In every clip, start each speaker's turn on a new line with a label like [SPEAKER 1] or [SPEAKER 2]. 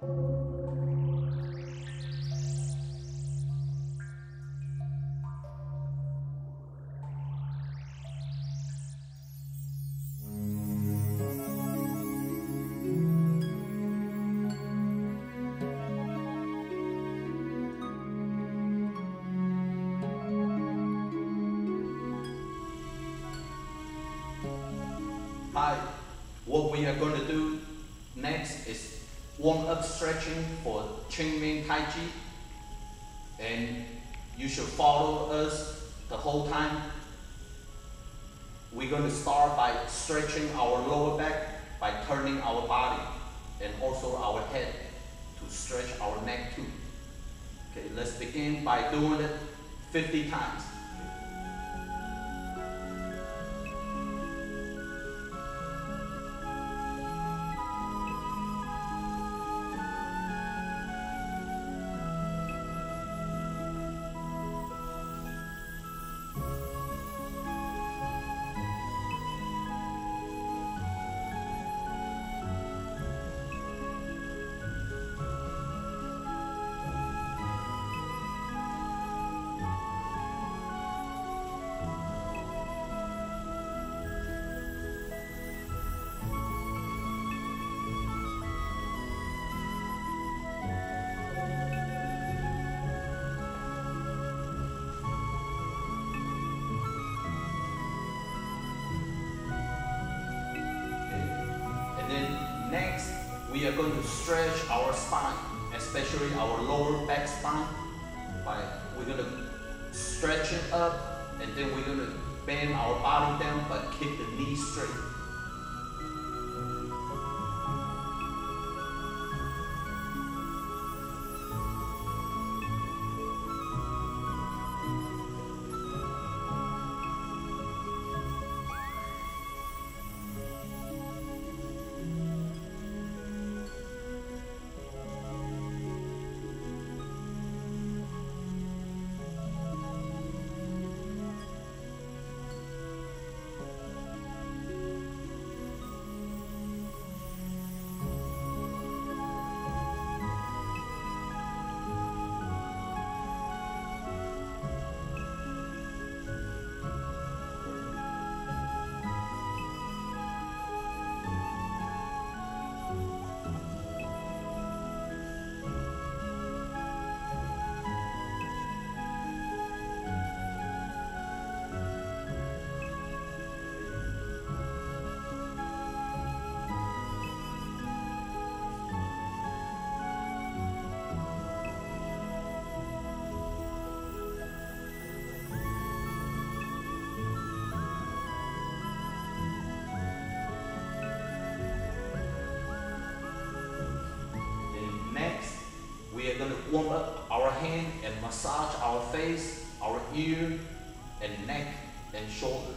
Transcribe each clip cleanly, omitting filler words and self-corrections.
[SPEAKER 1] Hi, what we are going to do next is warm-up stretching for Qingming Tai Chi, and you should follow us the whole time. We're going to start by stretching our lower back by turning our body and also our head to stretch our neck too. Okay, let's begin by doing it 50 times. And then next, we are going to stretch our spine, especially our lower back spine. We're going to stretch it up, and then we're going to bend our body down, but keep the knees straight. We are going to warm up our hand and massage our face, our ear, and neck and shoulder.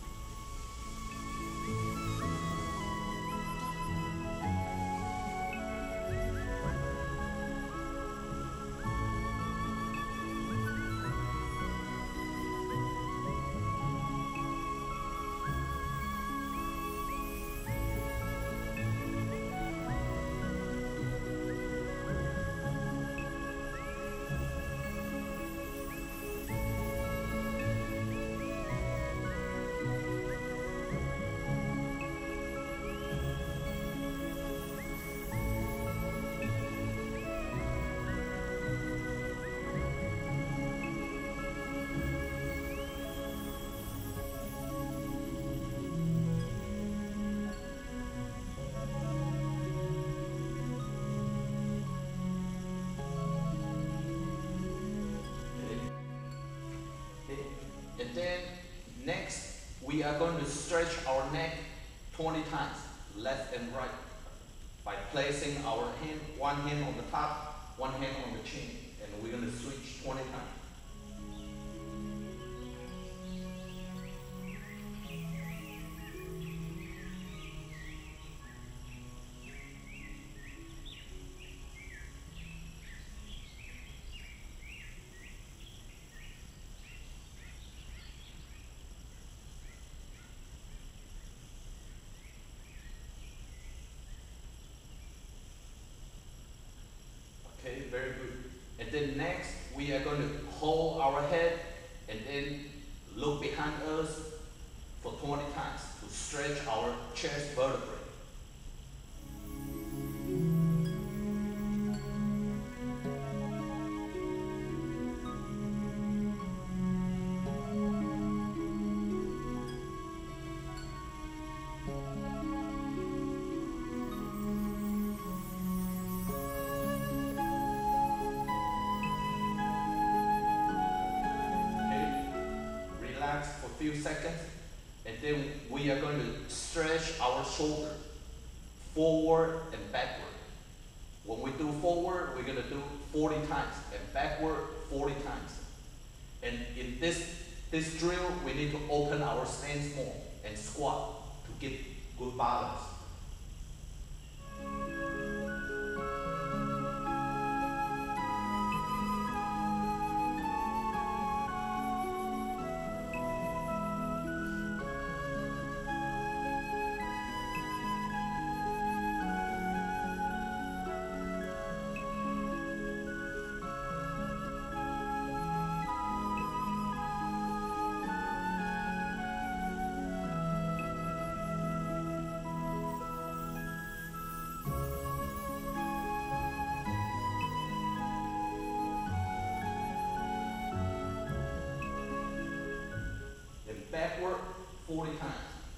[SPEAKER 1] And then next, we are going to stretch our neck 20 times, left and right, by placing our hand, one hand on the top, one hand on the chin, and we're going to switch 20 times. very good. And then next, we are going to hold our head and then look behind us for 20 times to stretch our chest vertebrae. For a few seconds, and then we are going to stretch our shoulder forward and backward. When we do forward, we're going to do 40 times, and backward 40 times. And in this drill, we need to open our stance more and squat to get good balance. Backward 40 times.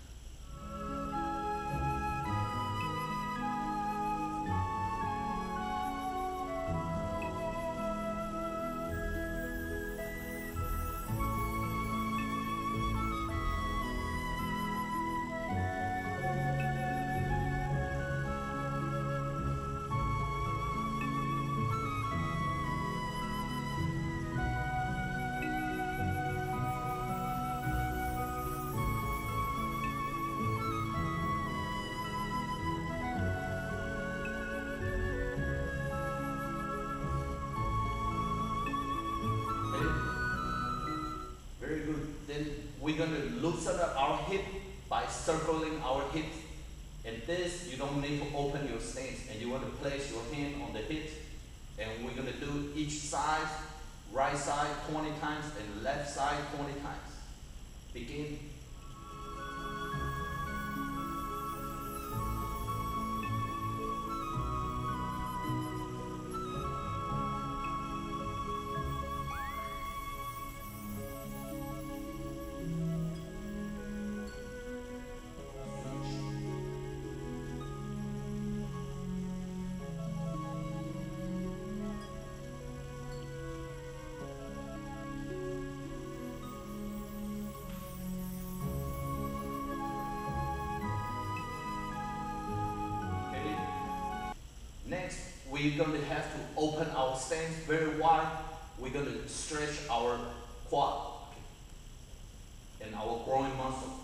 [SPEAKER 1] Very good. Then we're going to loosen up our hip by circling our hips. And this, you don't need to open your stance. And you want to place your hand on the hip. And we're going to do each side, right side 20 times and left side 20 times. Begin. Next, we're going to have to open our stance very wide. We're going to stretch our quad and our groin muscle.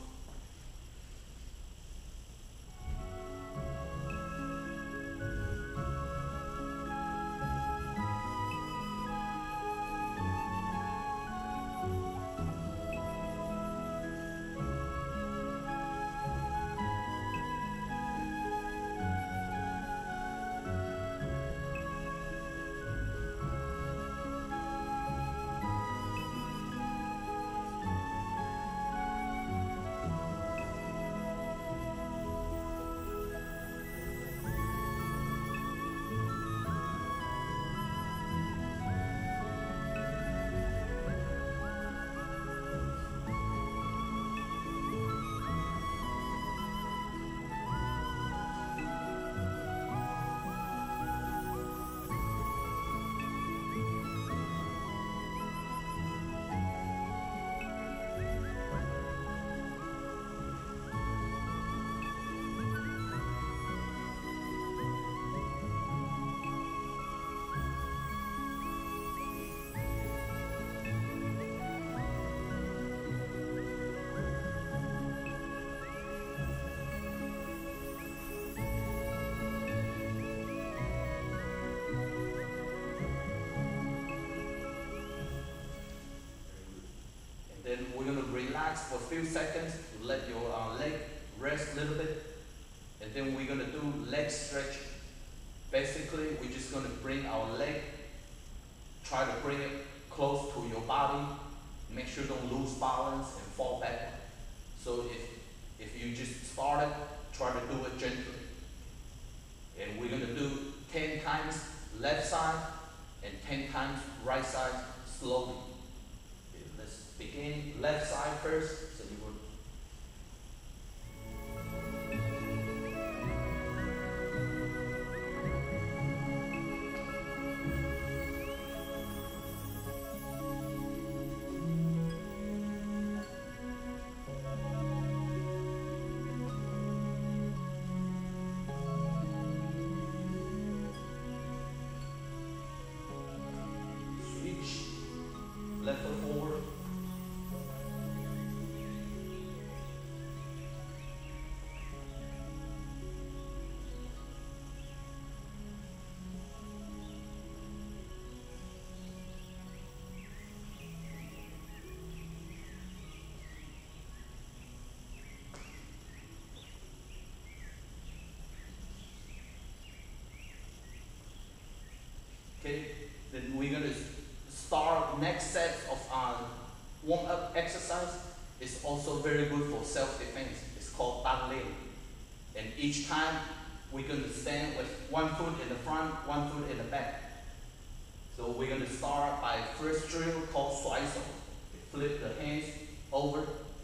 [SPEAKER 1] Then we're going to relax for a few seconds to let your leg rest a little bit. And then we're going to do leg stretching. Basically, we're just going to bring our leg try to bring it close to your body. Make sure don't lose balance and fall back. So if you just started, try to do it gently. And we're gonna do 10 times left side and 10 times right side slowly. Okay, let's begin left side first. So you will left foot forward. Okay, then we're gonna start next set of warm-up exercise. Is also very good for self-defense. It's called Tan Lian. And each time we're going to stand with one foot in the front, one foot in the back. So we're going to start by first drill called Shuai Shou. Flip the hands over.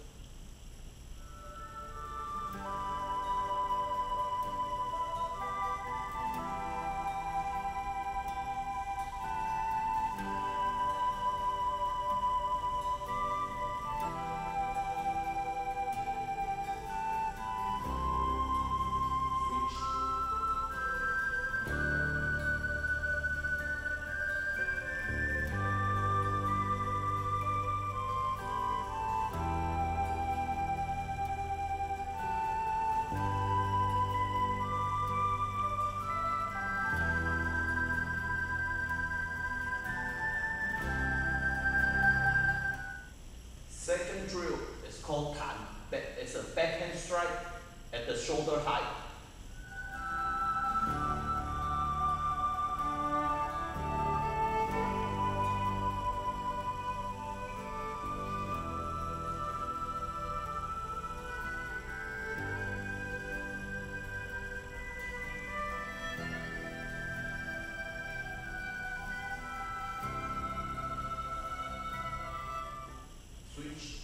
[SPEAKER 1] Second drill is called Tan. It's a backhand strike at the shoulder height. Switch.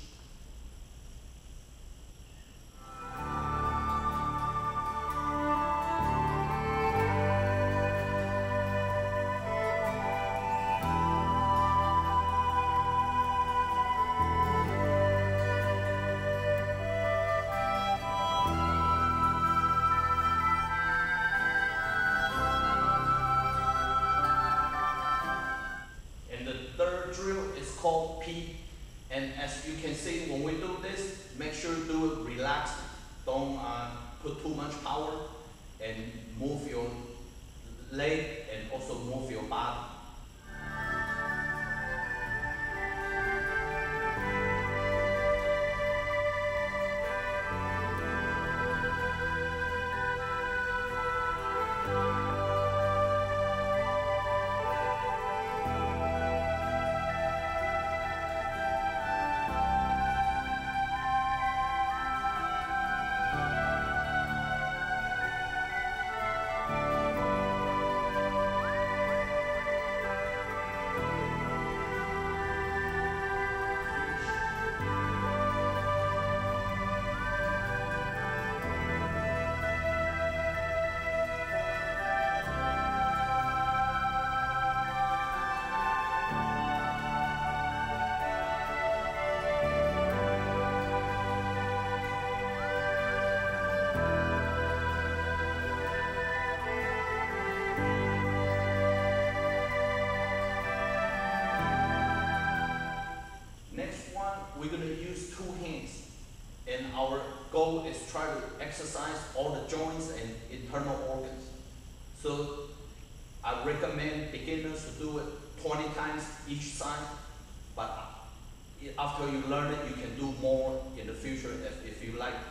[SPEAKER 1] And the third drill is called P. And as you can see, when we do this, make sure to do it relaxed. Don't put too much power, and move your leg and also move your body. We're going to use two hands, and our goal is try to exercise all the joints and internal organs. So I recommend beginners to do it 20 times each side, but after you learn it, you can do more in the future if you like.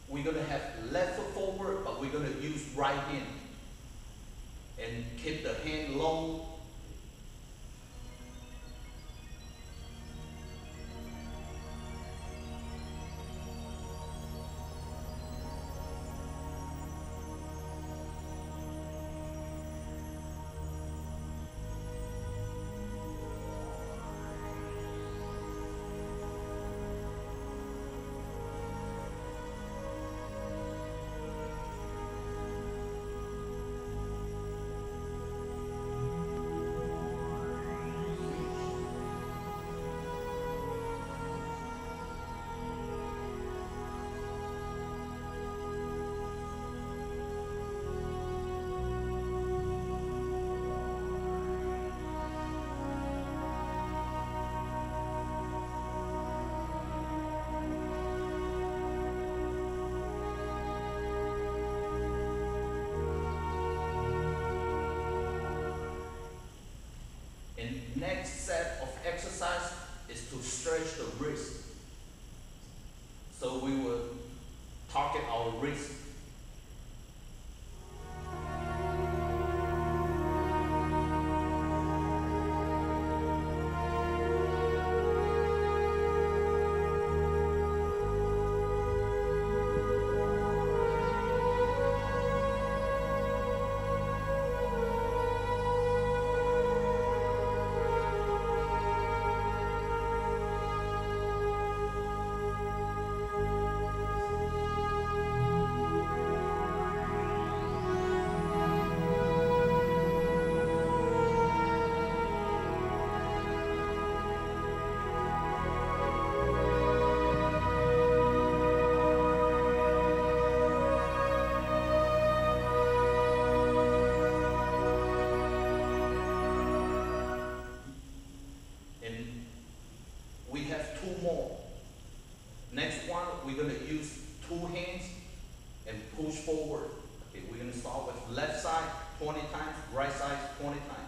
[SPEAKER 1] we're gonna have left foot forward, but we're gonna use right hand. And keep the hand low. And next set of exercise is to stretch the wrist. So we will target our wrist. We have two more. Next one, we're going to use two hands and push forward. Okay, we're going to start with left side 20 times, right side 20 times.